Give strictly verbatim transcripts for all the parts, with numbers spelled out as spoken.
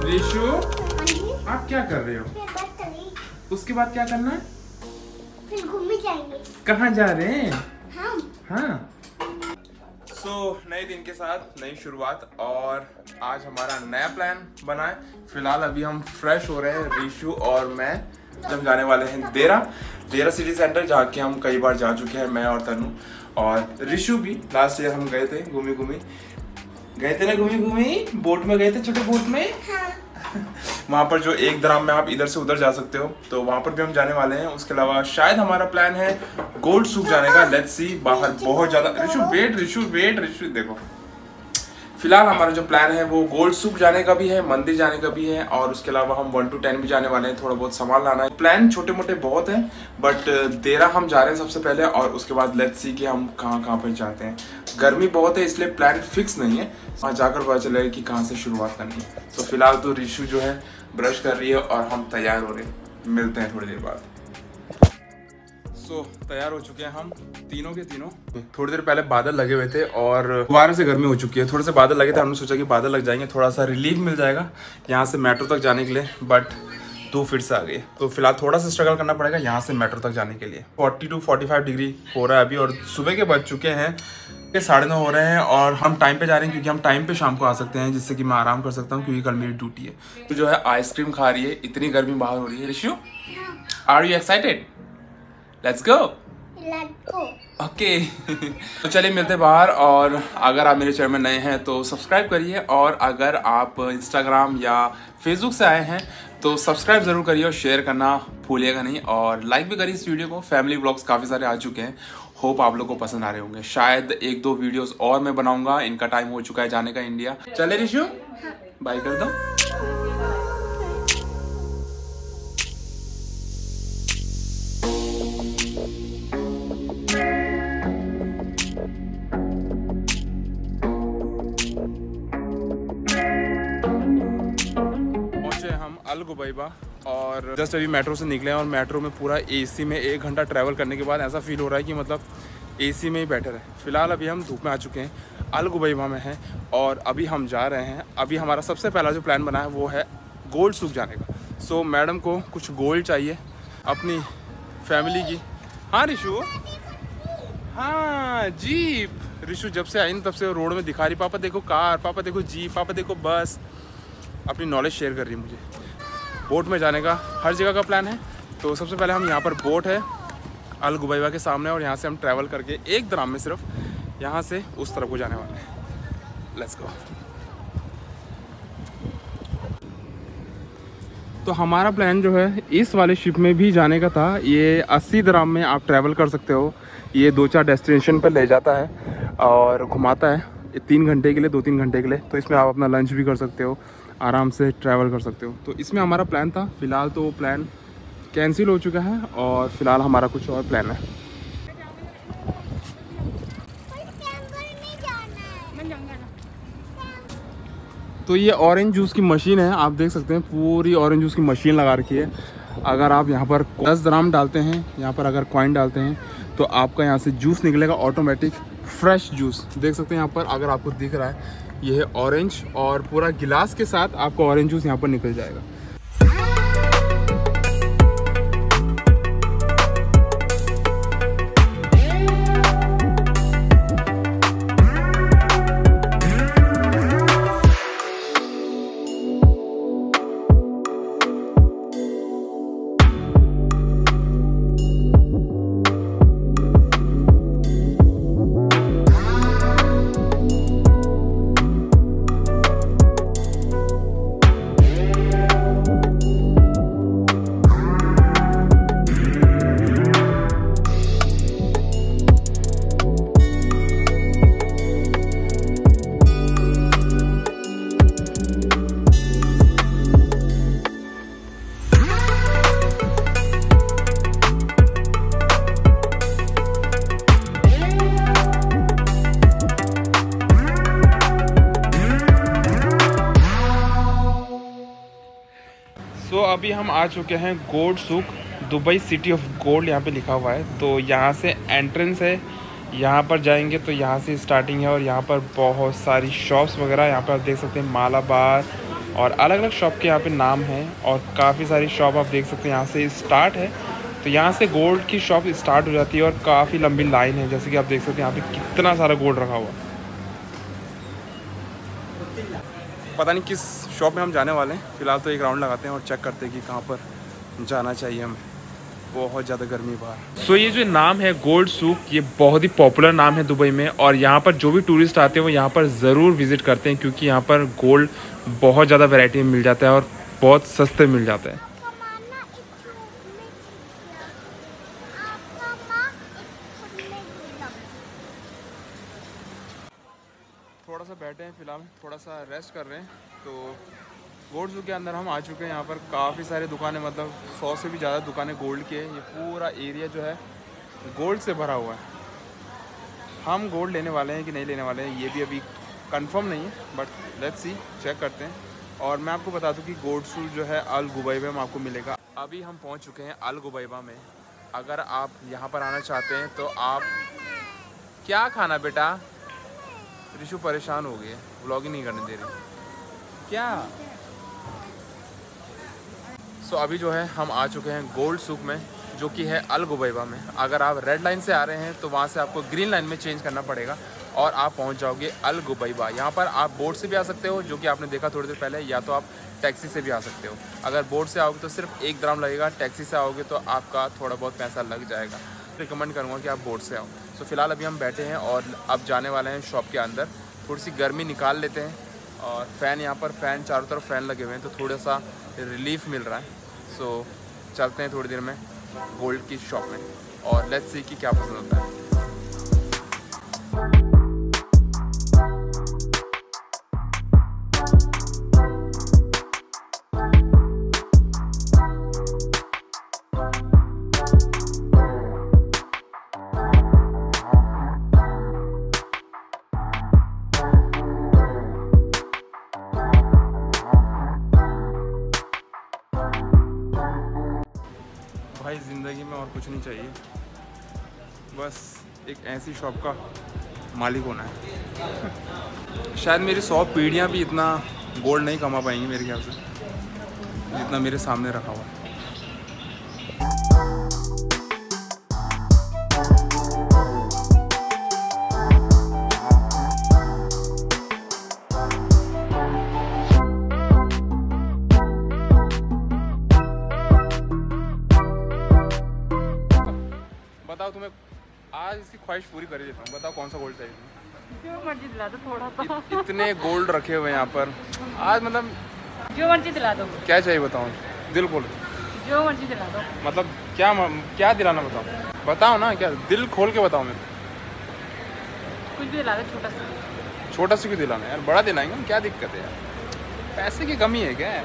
रिशु आप क्या कर रहे हो? उसके बाद क्या करना है? फिर घूमने जाएंगे। कहाँ जा रहे हैं? हम हाँ। सो so, नए दिन के साथ नई शुरुआत और आज हमारा नया प्लान बना है। फिलहाल अभी हम फ्रेश हो रहे हैं, रिशु और मैं। हम जाने वाले हैं देरा देरा सिटी सेंटर, जहाँ के हम कई बार जा चुके हैं, मैं और तनु और रिशु भी। लास्ट ईयर हम गए थे, घूमी घूमी गए थे ना, घूमी घूमी बोट में गए थे, छोटे बोट में। हाँ। वहाँ पर जो एक दराम में आप इधर से उधर जा सकते हो, तो वहाँ पर भी हम जाने वाले हैं। उसके अलावा शायद हमारा प्लान है गोल्ड सूक जाने का। लेट्स सी, बाहर बहुत ज्यादा रिशु वेट रिशु वेट रिशु देखो। फिलहाल हमारा जो प्लान है वो गोल्ड सूक जाने का भी है, मंदिर जाने का भी है, और उसके अलावा हम वन टू टेन भी जाने वाले हैं। थोड़ा बहुत सामान लाना है। प्लान छोटे मोटे बहुत हैं, बट देरा हम जा रहे हैं सबसे पहले, और उसके बाद लेट्स सी कि हम कहाँ कहाँ पर जाते हैं। गर्मी बहुत है इसलिए प्लान फिक्स नहीं है, वहाँ जाकर पता चलेगा कि कहाँ से शुरुआत करनी है। तो फिलहाल तो रिशु जो है ब्रश कर रही है और हम तैयार हो रहे हैं। मिलते हैं थोड़ी देर बाद। सो so, तैयार हो चुके हैं हम तीनों के तीनों। थोड़ी देर पहले बादल लगे हुए थे और दोबारा से गर्मी हो चुकी है। थोड़े से बादल लगे थे, हमने सोचा कि बादल लग जाएंगे, थोड़ा सा रिलीफ मिल जाएगा यहाँ से मेट्रो तक जाने के लिए, बट धूप फिर से आ गई। तो फिलहाल थोड़ा सा स्ट्रगल करना पड़ेगा यहाँ से मेट्रो तक जाने के लिए। Forty two forty five degree हो रहा है अभी, और सुबह के बज चुके हैं के साढ़े नौ हो रहे हैं, और हम टाइम पे जा रहे हैं क्योंकि हम टाइम पे शाम को आ सकते हैं, जिससे कि मैं आराम कर सकता हूँ, क्योंकि कल मेरी ड्यूटी है। तो जो है आइसक्रीम खा रही है, इतनी गर्मी बाहर हो रही है। Rishu, are you excited? Let's go. Okay. तो चलिए मिलते हैं बाहर। और अगर आप मेरे चैनल में नए हैं तो सब्सक्राइब करिए, और अगर आप इंस्टाग्राम या फेसबुक से आए हैं तो सब्सक्राइब ज़रूर करिए और शेयर करना भूलिएगा नहीं, और लाइक भी करिए इस वीडियो को। फैमिली व्लॉग्स काफ़ी सारे आ चुके हैं, होप आप लोग को पसंद आ रहे होंगे। शायद एक दो वीडियोस और मैं बनाऊंगा, इनका टाइम हो चुका है जाने का इंडिया। चले रिशु, बाय कर दो। अल गुबैबा, और जस्ट अभी मेट्रो से निकले हैं, और मेट्रो में पूरा एसी में एक घंटा ट्रैवल करने के बाद ऐसा फील हो रहा है कि मतलब एसी में ही बैठे रहे। फिलहाल अभी हम धूप में आ चुके हैं, अल गुबैबा में हैं, और अभी हम जा रहे हैं। अभी हमारा सबसे पहला जो प्लान बना है वो है गोल्ड सूक जाने का। सो so, मैडम को कुछ गोल्ड चाहिए अपनी फैमिली की। हाँ रिशु, हाँ जीप। रिशु जब से आई ना तब से रोड में दिखा रही, पापा देखो कार, पापा देखो जीप, पापा देखो बस। अपनी नॉलेज शेयर कर रही है मुझे। बोट में जाने का हर जगह का प्लान है। तो सबसे पहले हम यहाँ पर बोट है अल गुबैबा के सामने, और यहाँ से हम ट्रैवल करके एक दराम में सिर्फ यहाँ से उस तरफ को जाने वाले हैं। Let's go. तो हमारा प्लान जो है इस वाले शिप में भी जाने का था। ये अस्सी दराम में आप ट्रैवल कर सकते हो। ये दो चार डेस्टिनेशन पर ले जाता है और घुमाता है तीन घंटे के लिए, दो तीन घंटे के लिए। तो इसमें आप अपना लंच भी कर सकते हो, आराम से ट्रैवल कर सकते हो। तो इसमें हमारा प्लान था। फिलहाल तो वो प्लान कैंसिल हो चुका है, और फिलहाल हमारा कुछ और प्लान है। तो ये ऑरेंज जूस की मशीन है, आप देख सकते हैं पूरी ऑरेंज जूस की मशीन लगा रखी है। अगर आप यहाँ पर दस दराम डालते हैं, यहाँ पर अगर कॉइन डालते हैं, तो आपका यहाँ से जूस निकलेगा ऑटोमेटिक, फ्रेश जूस। देख सकते हैं यहाँ पर, अगर आपको दिख रहा है ये है ऑरेंज, और पूरा गिलास के साथ आपको ऑरेंज जूस यहाँ पर निकल जाएगा। सो so, अभी हम आ चुके हैं gold souk, Dubai city of gold यहाँ पे लिखा हुआ है। तो यहाँ से एंट्रेंस है, यहाँ पर जाएंगे तो यहाँ से स्टार्टिंग है, और यहाँ पर बहुत सारी शॉप्स वगैरह यहाँ पर आप देख सकते हैं। मालाबार, और अलग अलग शॉप के यहाँ पे नाम हैं और काफ़ी सारी शॉप आप देख सकते हैं यहाँ से स्टार्ट है। तो यहाँ से गोल्ड की शॉप स्टार्ट हो जाती है और काफ़ी लंबी लाइन है, जैसे कि आप देख सकते हैं यहाँ पे कितना सारा गोल्ड रखा हुआ। पता नहीं किस शॉप में हम जाने वाले हैं, फिलहाल तो एक राउंड लगाते हैं और चेक करते हैं कि कहाँ पर जाना चाहिए हमें। बहुत ज़्यादा गर्मी बाहर। सो so, ये जो नाम है गोल्ड सूक, ये बहुत ही पॉपुलर नाम है दुबई में और यहाँ पर जो भी टूरिस्ट आते हैं वो यहाँ पर ज़रूर विज़िट करते हैं, क्योंकि यहाँ पर गोल्ड बहुत ज़्यादा वैरायटी में मिल जाता है और बहुत सस्ते मिल जाता है। थोड़ा सा बैठे हैं फिलहाल, थोड़ा सा रेस्ट कर रहे हैं। तो गोल्ड सूक के अंदर हम आ चुके हैं। यहाँ पर काफ़ी सारी दुकानें, मतलब सौ से भी ज़्यादा दुकानें गोल्ड की है। ये पूरा एरिया जो है गोल्ड से भरा हुआ है। हम गोल्ड लेने वाले हैं कि नहीं लेने वाले हैं ये भी अभी कंफर्म नहीं है, बट लेट्स सी, चेक करते हैं। और मैं आपको बता दूं कि गोल्ड सूक जो है अल गुबैबा में आपको मिलेगा। अभी हम पहुँच चुके हैं अल गुबैबा में। अगर आप यहाँ पर आना चाहते हैं तो आप, क्या खाना बेटा? रिशु परेशान हो गई है, व्लॉगिंग नहीं करने दे रही क्या। सो so, अभी जो है हम आ चुके हैं गोल्ड सूक में, जो कि है अल गुबैबा में। अगर आप रेड लाइन से आ रहे हैं तो वहाँ से आपको ग्रीन लाइन में चेंज करना पड़ेगा और आप पहुँच जाओगे अल गुबैबा। यहाँ पर आप बोट से भी आ सकते हो, जो कि आपने देखा थोड़ी देर पहले, या तो आप टैक्सी से भी आ सकते हो। अगर बोट से आओगे तो सिर्फ एक दिरहम लगेगा, टैक्सी से आओगे तो आपका थोड़ा बहुत पैसा लग जाएगा। रिकमेंड करूँगा कि आप बोट से आओ। सो so, फिलहाल अभी हम बैठे हैं और अब जाने वाले हैं शॉप के अंदर। थोड़ी सी गर्मी निकाल लेते हैं और फ़ैन, यहाँ पर फ़ैन चारों तरफ फ़ैन लगे हुए हैं तो थोड़ा सा रिलीफ मिल रहा है। सो so, चलते हैं थोड़ी देर में गोल्ड की शॉप में और लेट्स सी कि क्या पसंद होता है। भाई ज़िंदगी में और कुछ नहीं चाहिए, बस एक ऐसी शॉप का मालिक होना है। शायद मेरी सौ पीढ़ियाँ भी इतना गोल्ड नहीं कमा पाएंगी मेरे ख्याल से, जितना मेरे सामने रखा हुआ है। बताओ, तुम्हें आज इसकी ख्वाहिश पूरी कर ही देता हूँ। बताओ कौन सा गोल्ड चाहिए तुम्हें? जो मर्जी दिला दो थोड़ा सा। इत, इतने गोल्ड रखे हुए हैं यहाँ पर आज, मतलब जो मर्जी दिला दो। क्या चाहिए बताओ, दिल खोल। जो मर्जी दिला दो। मतलब क्या क्या दिलाना बताओ, बताओ ना, क्या दिल खोल के बताओ मेरे। कुछ भी दिला दो, छोटा सा। छोटा सा क्यों दिलाना यार, बड़ा दिलाएंगे हम, क्या दिक्कत है यार, पैसे की कमी है क्या?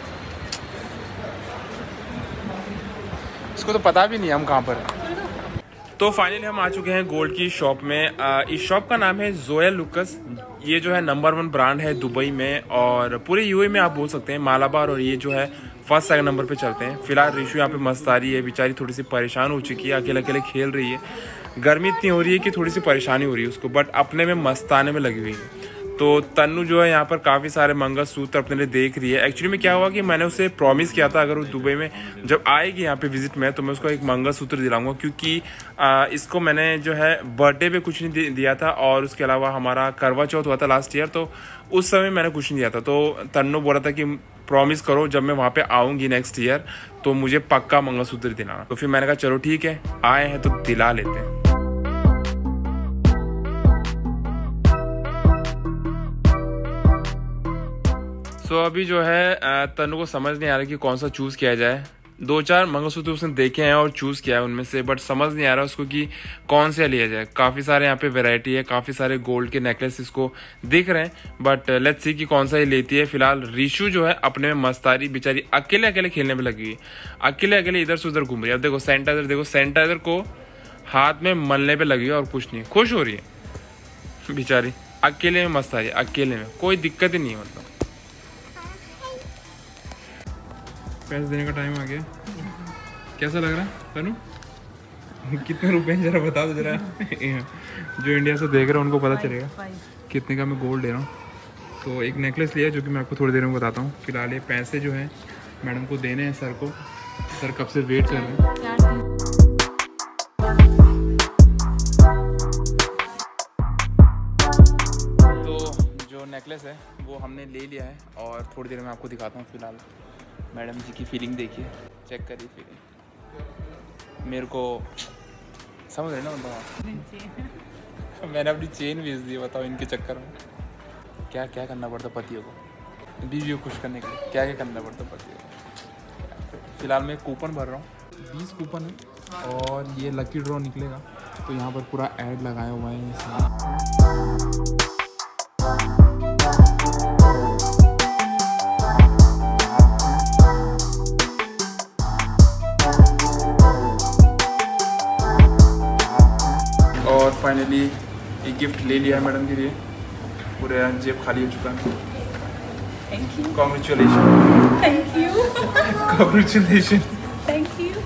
इसको तो पता भी नहीं हम कहाँ पर हैं। तो फाइनली हम आ चुके हैं गोल्ड की शॉप में। आ, इस शॉप का नाम है जोया लुकस। ये जो है नंबर वन ब्रांड है दुबई में और पूरे यूएई में आप बोल सकते हैं, मालाबार, और ये जो है फर्स्ट सेकंड नंबर पे चलते हैं। फिलहाल रिशु यहाँ पे मस्त आ रही है, बेचारी थोड़ी सी परेशान हो चुकी है, अकेले अकेले खेल रही है। गर्मी इतनी हो रही है कि थोड़ी सी परेशानी हो रही है उसको, बट अपने में मस्ताने में लगी हुई है। तो तन्नू जो है यहाँ पर काफ़ी सारे मंगलसूत्र अपने लिए देख रही है। एक्चुअली में क्या हुआ कि मैंने उसे प्रॉमिस किया था अगर वो दुबई में जब आएगी यहाँ पे विजिट में तो मैं उसको एक मंगलसूत्र दिलाऊंगा, क्योंकि आ, इसको मैंने जो है बर्थडे पे कुछ नहीं दिया था और उसके अलावा हमारा करवा चौथ हुआ था लास्ट ईयर, तो उस समय मैंने कुछ नहीं दिया था। तो तन्नू बोला था कि प्रॉमिस करो जब मैं वहाँ पे आऊँगी नेक्स्ट ईयर तो मुझे पक्का मंगलसूत्र दिलाना। तो फिर मैंने कहा चलो ठीक है, आए हैं तो दिला लेते हैं। तो so, अभी जो है तन्नू को समझ नहीं आ रहा कि कौन सा चूज़ किया जाए। दो चार मंगलसूत्र उसने देखे हैं और चूज़ किया है उनमें से, बट समझ नहीं आ रहा उसको कि कौन सा लिया जाए। काफ़ी सारे यहाँ पे वैरायटी है, काफ़ी सारे गोल्ड के नेकलेस इसको दिख रहे हैं, बट लेट्स सी कि कौन सा ही लेती है। फिलहाल रिशु जो है अपने में मस्तारी, बेचारी अकेले अकेले खेलने में लगी हुई है, अकेले अकेले इधर से उधर घूम रही है। अब देखो सैनिटाइजर, देखो सैनिटाइजर को हाथ में मलने पर लगी है और कुछ नहीं, खुश हो रही है बेचारी, अकेले में मस्त आ रही है, अकेले में कोई दिक्कत ही नहीं है। मतलब पैसे देने का टाइम आ गया। कैसा लग रहा है तनु? कितने रुपए हैं जरा बता दो जरा। जो इंडिया से देख रहे हैं उनको पता चलेगा कितने का मैं गोल्ड दे रहा हूँ। तो एक नेकलेस लिया जो कि मैं आपको थोड़ी देर में बताता हूँ। फिलहाल ये पैसे जो हैं मैडम को देने हैं सर को। सर कब से वेट कर रहे हैं। तो जो नेकलेस है वो हमने ले लिया है और थोड़ी देर में आपको दिखाता हूँ। फिलहाल मैडम जी की फीलिंग देखिए, चेक करिए फीलिंग। मेरे को समझ रहे ना बताओ, मैंने अपनी चेन बेच दी, बताओ इनके चक्कर में क्या क्या करना पड़ता पतियों को, बीवियों को खुश करने के लिए क्या क्या करना पड़ता पतियों को। फिलहाल मैं कूपन भर रहा हूँ, बीस कूपन है और ये लकी ड्रॉ निकलेगा। तो यहाँ पर पूरा ऐड लगाया हुआ है इसमें। और फाइनली एक गिफ्ट ले लिया है मैडम के लिए, पूरे जेब खाली हो चुका है। Thank you, congratulation, thank you, congratulation, thank you.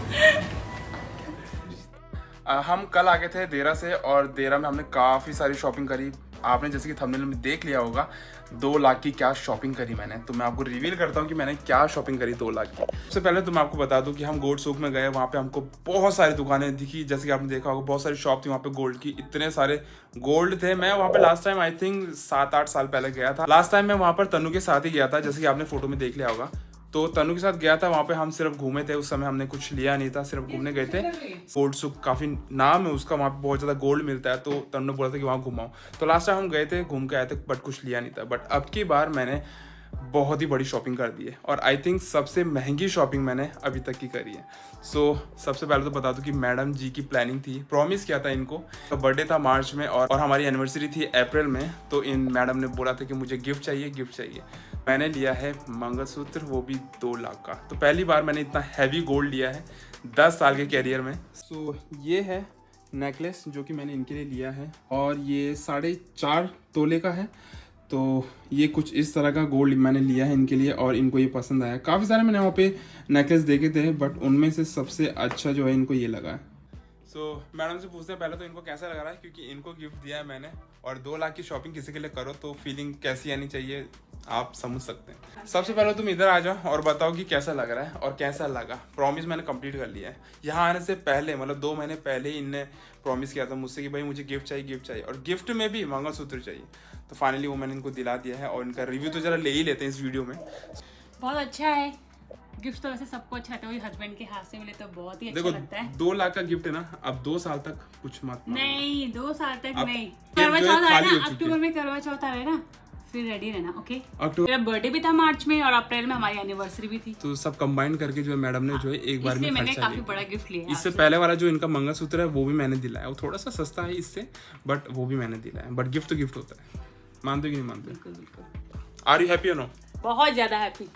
हम कल आ गए थे देरा से और देरा में हमने काफ़ी सारी शॉपिंग करी। आपने जैसे कि थंबनेल में देख लिया होगा दो लाख की क्या शॉपिंग करी मैंने। तो मैं आपको रिवील करता हूँ कि मैंने क्या शॉपिंग करी दो लाख की। सबसे पहले तो मैं आपको बता दूँ कि हम गोल्ड सूक में गए, वहाँ पे हमको बहुत सारी दुकानें दिखी। जैसे कि आपने देखा होगा बहुत सारी शॉप थी वहाँ पे गोल्ड की, इतने सारे गोल्ड थे। मैं वहाँ पे लास्ट टाइम आई थिंक सात आठ साल पहले गया था। लास्ट टाइम मैं वहाँ पर तनु के साथ ही गया था, जैसे कि आपने फोटो में देख लिया होगा। तो तनु के साथ गया था, वहाँ पे हम सिर्फ घूमे थे। उस समय हमने कुछ लिया नहीं था, सिर्फ घूमने गए थे। गोल्ड सूक काफ़ी नाम है उसका, वहाँ पे बहुत ज़्यादा गोल्ड मिलता है। तो तनु ने बोला था कि वहाँ घुमाओ। तो लास्ट टाइम हम गए थे, घूम के आए थे, बट कुछ लिया नहीं था। बट अब की बार मैंने बहुत ही बड़ी शॉपिंग कर दी है और आई थिंक सबसे महंगी शॉपिंग मैंने अभी तक की करी है। सो so, सबसे पहले तो बता दूं कि मैडम जी की प्लानिंग थी, प्रॉमिस किया था इनको। तो बर्थडे था मार्च में और, और हमारी एनिवर्सरी थी अप्रैल में। तो इन मैडम ने बोला था कि मुझे गिफ्ट चाहिए, गिफ्ट चाहिए। मैंने लिया है मंगलसूत्र, वो भी दो लाख का। तो पहली बार मैंने इतना हैवी गोल्ड लिया है दस साल के कैरियर में। सो so, ये है नेकलेस जो कि मैंने इनके लिए लिया है और ये साढ़े चार तोले का है। तो ये कुछ इस तरह का गोल्ड मैंने लिया है इनके लिए और इनको ये पसंद आया। काफ़ी सारे मैंने वहाँ पे नेकलेस देखे थे बट उनमें से सबसे अच्छा जो है इनको ये लगा है। सो so, मैडम से पूछते हैं पहले तो इनको कैसा लग रहा है, क्योंकि इनको गिफ्ट दिया है मैंने। और दो लाख की शॉपिंग किसी के लिए करो तो फीलिंग कैसी आनी चाहिए आप समझ सकते हैं। सबसे पहले तुम इधर आ जाओ और बताओ कि कैसा लग रहा है और कैसा लगा। प्रॉमिस मैंने कंप्लीट कर लिया है। यहाँ आने से पहले मतलब दो महीने पहले ही इनने प्रॉमिस किया था मुझसे कि भाई मुझे गिफ्ट चाहिए, गिफ्ट चाहिए और गिफ्ट में भी मंगलसूत्र चाहिए। तो फाइनली वो मैंने इनको दिला दिया है और इनका रिव्यू तो जरा ले ही लेते हैं इस वीडियो में। बहुत अच्छा है गिफ्ट, तो वैसे सबको अच्छा लगता है, हस्बैंड के हाथ से मिले तो बहुत ही अच्छा देखो, लगता है। दो लाख का गिफ्ट है ना, अब दो साल तक कुछ मत नहीं, दो साल तक अब नहीं। ये करवा जो है चौथ खाली आए हो ना, चुकी अक्टूबर है। में करवा चौथ आ रहा है ना, फिर रेडी रहना। ओके, अक्टूबर मेरा बर्थडे भी था मार्च में और अप्रैल में हमारी एनिवर्सरी भी थी। तो सब कंबाइन करके जो है मैडम ने जो है एक बार में इसलिए मैंने खर्चा काफी लिया। बड़ा गिफ्ट लिया है इससे आपसे। पहले वाला जो इनका मंगलसूत्र है वो भी मैंने दिलाया, वो थोड़ा सा सस्ता है इससे बट वो भी मैंने दिलाया। बट गिफ्ट तो गिफ्ट होता है, मानते हो कि नहीं मानते? बिल्कुल बिल्कुल। आर यू हैप्पी और नो? बहुत ज्यादा हैप्पी।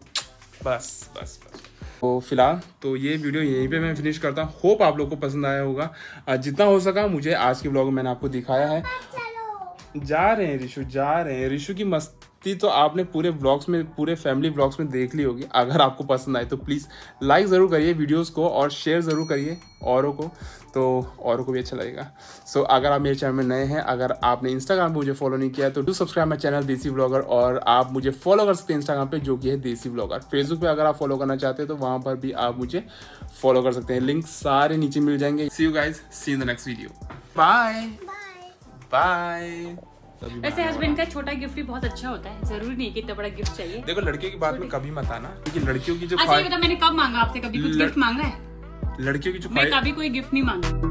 बस बस बस। तो फिलहाल तो ये वीडियो यहीं पे मैं फिनिश करता हूँ। होप आप लोग को पसंद आया होगा। जितना हो सका मुझे आज के ब्लॉग में मैंने आपको दिखाया है। जा रहे हैं ऋषु, जा रहे हैं। ऋषु की मस्ती तो आपने पूरे ब्लॉग्स में, पूरे फैमिली ब्लॉग्स में देख ली होगी। अगर आपको पसंद आए तो प्लीज़ लाइक ज़रूर करिए वीडियोस को और शेयर ज़रूर करिए औरों को, तो औरों को भी अच्छा लगेगा। सो so, अगर आप मेरे चैनल में नए हैं, अगर आपने इंस्टाग्राम पे मुझे फॉलो नहीं किया है तो do subscribe my channel Desi blogger. और आप मुझे फॉलो कर सकते हैं इंस्टाग्राम पे जो कि है देसी ब्लॉगर। फेसबुक पे अगर आप फॉलो करना चाहते हैं तो वहाँ पर भी आप मुझे फॉलो कर सकते हैं। लिंक सारे नीचे मिल जाएंगे। See you guys, see in the next video. Bye bye. वैसे हस्बैंड का छोटा गिफ्ट भी बहुत अच्छा होता है, जरूरी नहीं कि इतना बड़ा गिफ्ट चाहिए। देखो, लड़कियों की बात में कभी मत आना, क्योंकि लड़कियों की जो अच्छा ये बता, मैंने कब मांगा आपसे? कभी कुछ लड़... गिफ्ट मांगा है? लड़कियों की जो मैं कभी कोई गिफ्ट नहीं मांगा।